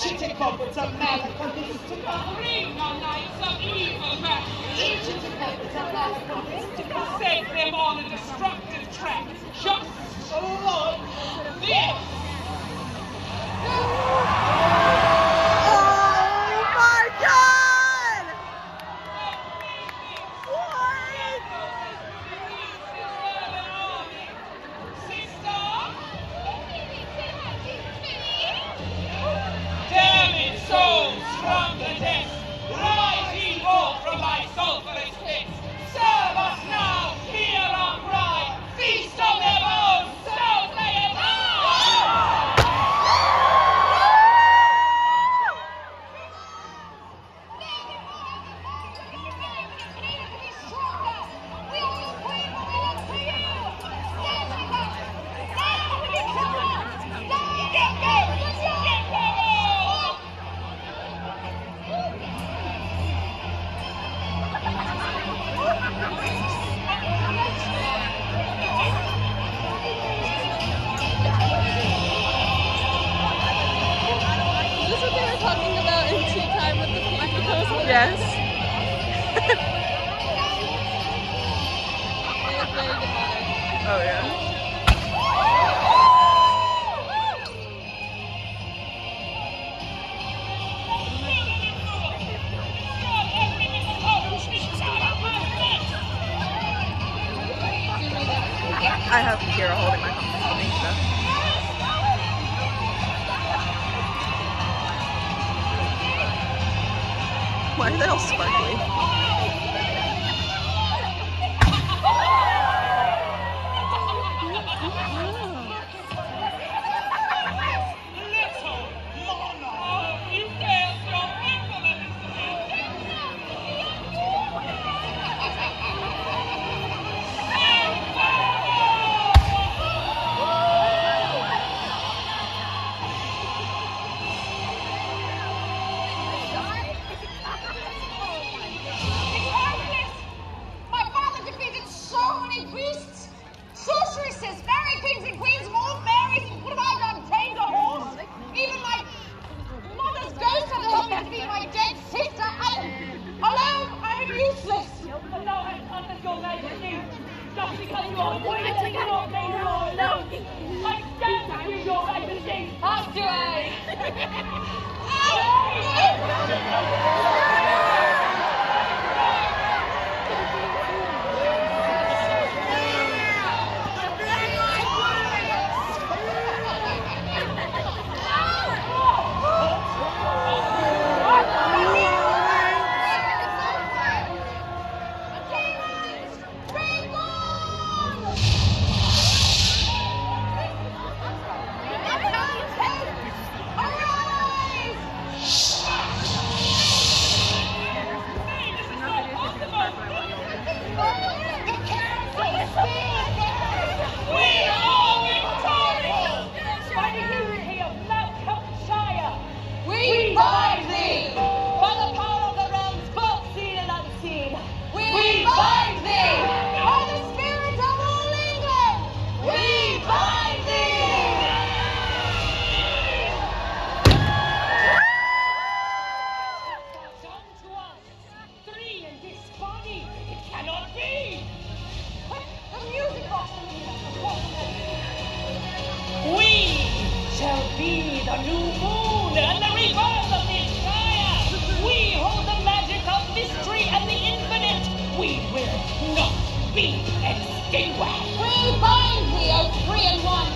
Chichikov with some magical mystical. Bring the knights of evil back. Chichikov with some magical mystical. Set them on a destructive track. Just like this. From the dead, rise ye forth from thy sulphurous pits. Serve us now, hear our cry, feast on their bones, so may it Yes. Oh yeah. I have Kira holding my holding stuff. Why are they all sparkly? Just because you are waiting for your name alone, I stand with your everything. How do be the new moon and the rebirth of the Messiah. We hold the magic of mystery and the infinite. We will not be extinguished. We bind thee, O 3 in 1.